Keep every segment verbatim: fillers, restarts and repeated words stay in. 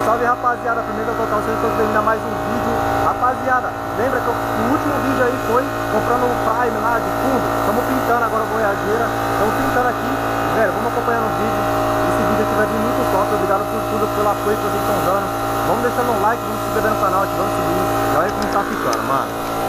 Salve, rapaziada, primeiro total, vocês estão vendo ainda mais um vídeo. Rapaziada, lembra que eu, o último vídeo aí foi comprando um Prime lá de fundo. Estamos pintando agora a Voyageira. Estamos pintando aqui, velho, vamos acompanhando o vídeo. Esse vídeo aqui vai vir muito top. Obrigado por tudo, pelo apoio que vocês estão dando. Vamos deixando um like, vamos se inscrever no canal, ativando o sininho. E olha como tá ficando, mano.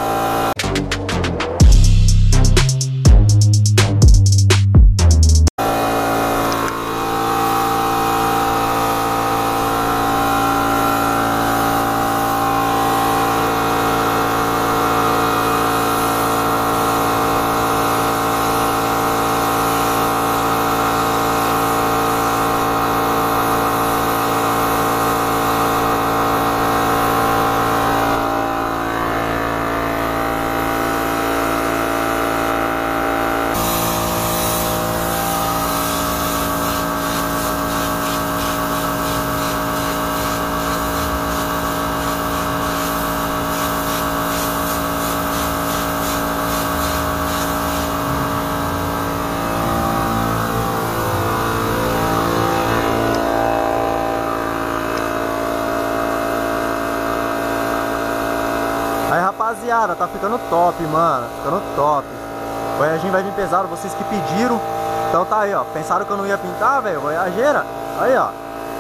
Aí, rapaziada, tá ficando top, mano. Ficando top. Voyageira vai vir pesado, vocês que pediram. Então tá aí, ó. Pensaram que eu não ia pintar, velho? Voyageira. Aí, ó.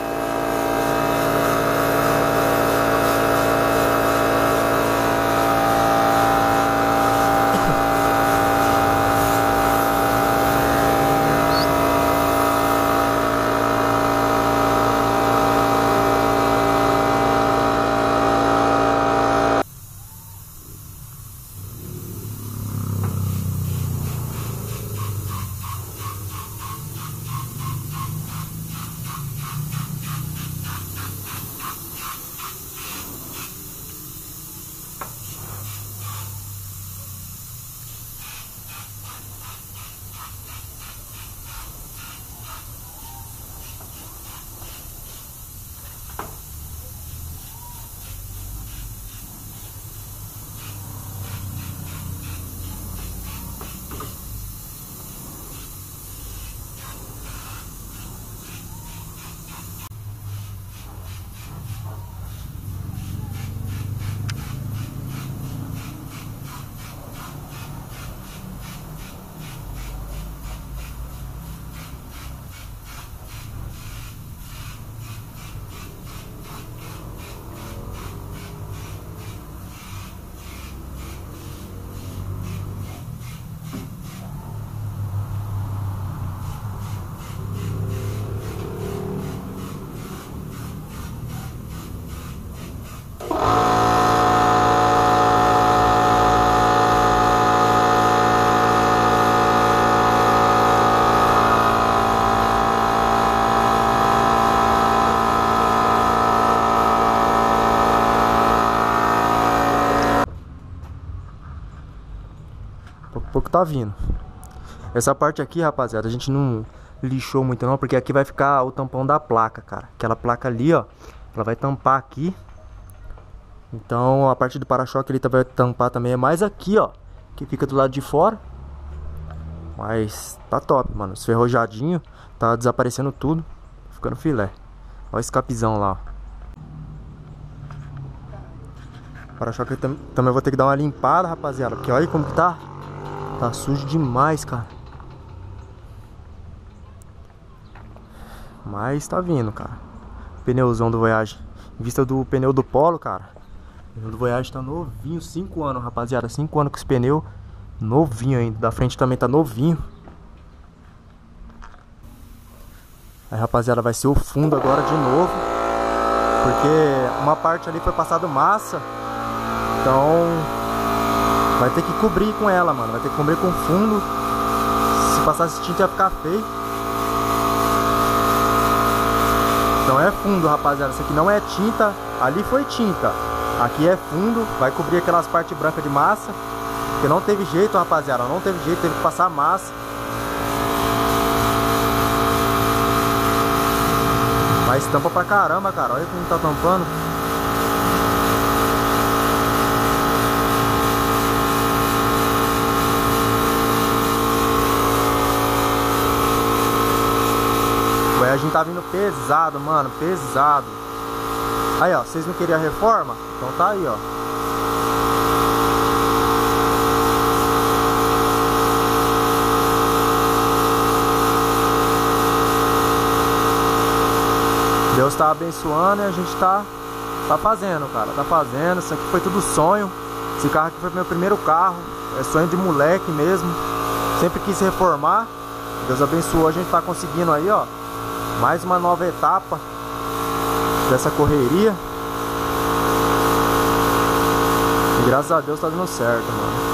Pouco a pouco tá vindo. Essa parte aqui, rapaziada, a gente não lixou muito não, porque aqui vai ficar o tampão da placa, cara. Aquela placa ali, ó, ela vai tampar aqui. Então a parte do para-choque ele vai tampar também, é mais aqui, ó, que fica do lado de fora. Mas tá top, mano. Esferrojadinho, tá desaparecendo tudo, ficando filé. Olha o escapizão lá, ó. Para-choque tam também vou ter que dar uma limpada, rapaziada, porque olha como que tá. Tá sujo demais, cara. Mas tá vindo, cara. Pneuzão do Voyage. Em vista do pneu do Polo, cara, o pneu do Voyage tá novinho. cinco anos, rapaziada. cinco anos com esse pneu. Novinho ainda. Da frente também tá novinho. Aí, rapaziada, vai ser o fundo agora de novo. Porque uma parte ali foi passado massa. Então vai ter que cobrir com ela, mano. Vai ter que cobrir com fundo. Se passasse tinta ia ficar feio. Então é fundo, rapaziada. Isso aqui não é tinta. Ali foi tinta. Aqui é fundo. Vai cobrir aquelas partes brancas de massa. Porque não teve jeito, rapaziada. Não teve jeito. Teve que passar massa. Mas tampa pra caramba, cara. Olha como tá tampando. O Voyage tá vindo pesado, mano. Pesado. Aí, ó, vocês não queriam a reforma? Então tá aí, ó. Deus tá abençoando e a gente tá, tá fazendo, cara. Tá fazendo. Isso aqui foi tudo sonho. Esse carro aqui foi meu primeiro carro. É sonho de moleque mesmo. Sempre quis reformar. Deus abençoou. A gente tá conseguindo aí, ó. Mais uma nova etapa dessa correria. E graças a Deus tá dando certo, mano.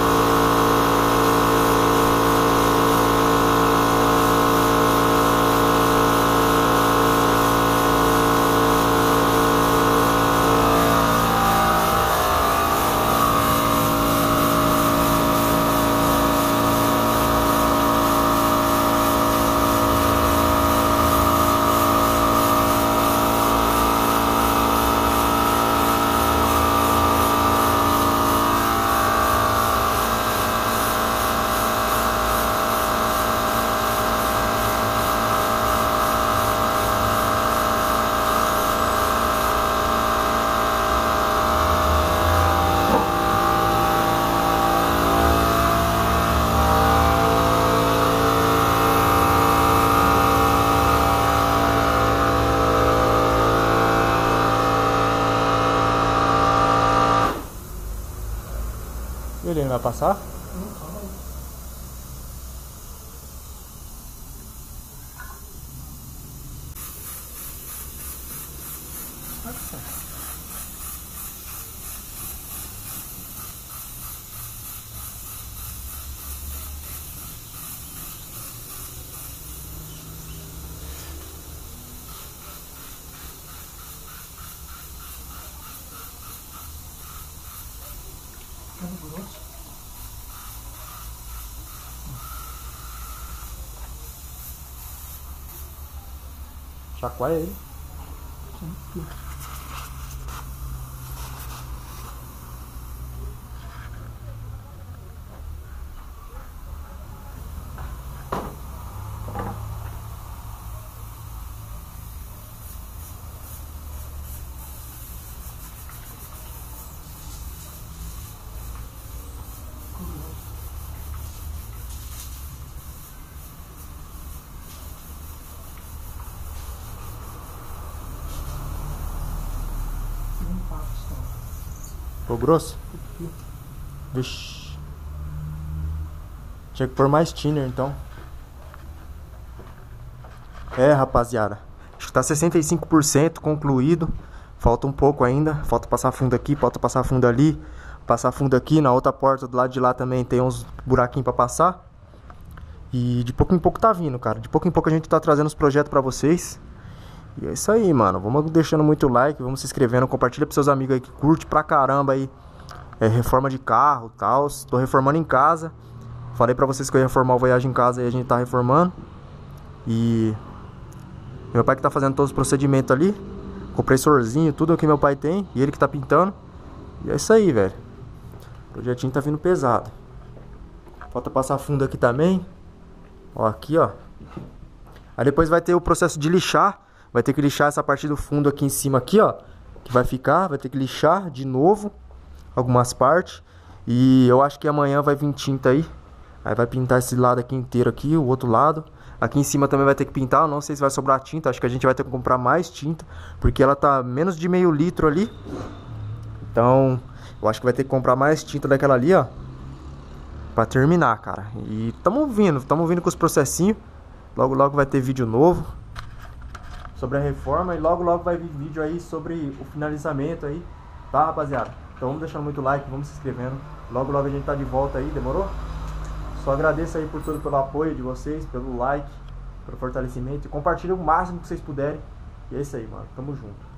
Ele não vai passar? Não, calma aí. Nossa. Ficando grosso. Chacoalha ele. Sim. Ficou grosso? Vixe. Tinha que pôr mais thinner então. É, rapaziada, acho que tá sessenta e cinco por cento concluído. Falta um pouco ainda. Falta passar fundo aqui, falta passar fundo ali. Passar fundo aqui, na outra porta do lado de lá também tem uns buraquinhos pra passar. E de pouco em pouco tá vindo, cara. De pouco em pouco a gente tá trazendo os projetos pra vocês. E é isso aí, mano. Vamos deixando muito like, vamos se inscrevendo, compartilha pros seus amigos aí que curte pra caramba aí. É, reforma de carro e tal. Tô reformando em casa. Falei pra vocês que eu ia reformar o Voyage em casa e a gente tá reformando. E meu pai que tá fazendo todos os procedimentos ali. Compressorzinho, tudo que meu pai tem. E ele que tá pintando. E é isso aí, velho. O projetinho tá vindo pesado. Falta passar fundo aqui também. Ó, aqui, ó. Aí depois vai ter o processo de lixar. Vai ter que lixar essa parte do fundo aqui em cima aqui, ó. Que vai ficar, vai ter que lixar de novo algumas partes. E eu acho que amanhã vai vir tinta aí. Aí vai pintar esse lado aqui inteiro aqui, o outro lado. Aqui em cima também vai ter que pintar. Eu não sei se vai sobrar tinta. Acho que a gente vai ter que comprar mais tinta. Porque ela tá menos de meio litro ali. Então, eu acho que vai ter que comprar mais tinta daquela ali, ó. Pra terminar, cara. E tamo vindo, tamo vindo com os processinhos. Logo, logo vai ter vídeo novo sobre a reforma. E logo, logo vai vir vídeo aí sobre o finalizamento aí. Tá, rapaziada? Então vamos deixando muito like, vamos se inscrevendo. Logo, logo a gente tá de volta aí, demorou? Só agradeço aí por tudo, pelo apoio de vocês, pelo like, pelo fortalecimento. E compartilha o máximo que vocês puderem. E é isso aí, mano. Tamo junto.